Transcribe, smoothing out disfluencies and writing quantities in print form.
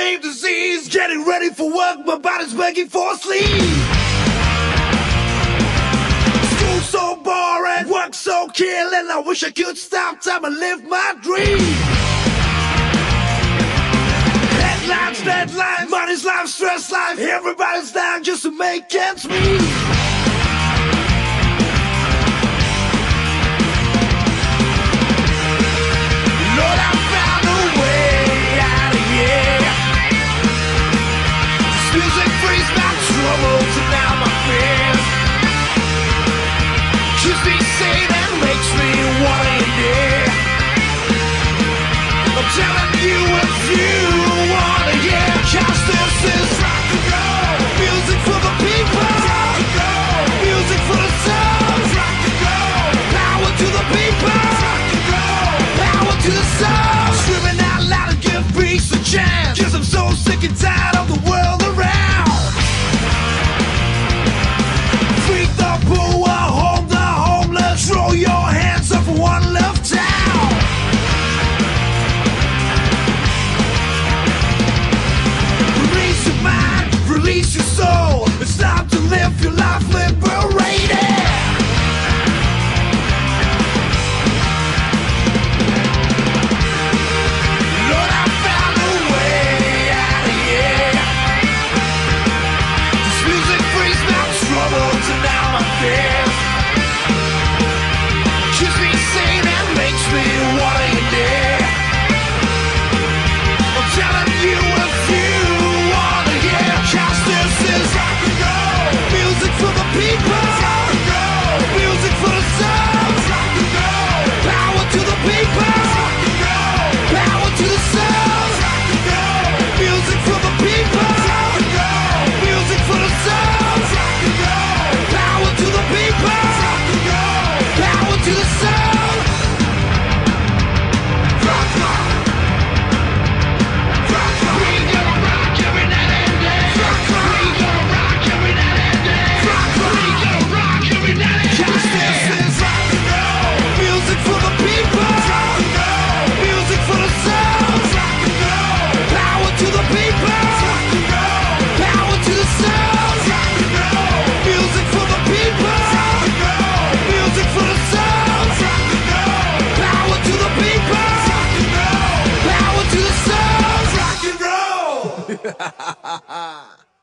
slave disease. Getting ready for work, my body's begging for sleep. School's so boring, work so killing. I wish I could stop time and live my dream. Headlines, deadlines, money's life, stress life. Everybody's down just to make ends meet. Lord, I found a way out of here. This music frees my troubles and now my fears. Keeps me sane and makes me wanna hear. I'm telling you if you wanna hear, 'cause this is rock and roll. Music for the people, rock and roll. Music for the soul, rock and roll. Power to the people, rock and roll. Power to the soul. Screaming out loud and give peace a chance, 'cause I'm so sick and tired of the world around. Free the poor, home the homeless. Throw your hands up for one love town. Release your mind, release your soul. It's time to live your life liberated. Lord, I found a way out of here. This music frees my troubles and now my fears. Keeps me sane and makes me wanna hear. I'm telling you if you wanna hear, 'cause this is rock and roll. Music for the people, rock and roll. Music for the soul, rock and roll. Power to the people, rock and roll. Power to the soul, rock and roll. Music for the people, rock and roll. Music for the soul, rock and roll. Power to the people, rock and roll. Power to the soul. Rock on. Rock on. We gonna rock every night and day. Rock on. We gonna rock every night and day. Rock on. We gonna rock every night and day. 'Cause this is rock and roll. Music for the people, rock and roll. Music for the soul, rock and roll. Power to the people, rock and roll. Power to the soul, rock and roll. Music for the people, rock and roll. Music for the soul, rock and roll. Power to the people, rock and roll. Power to the soul, rock and roll.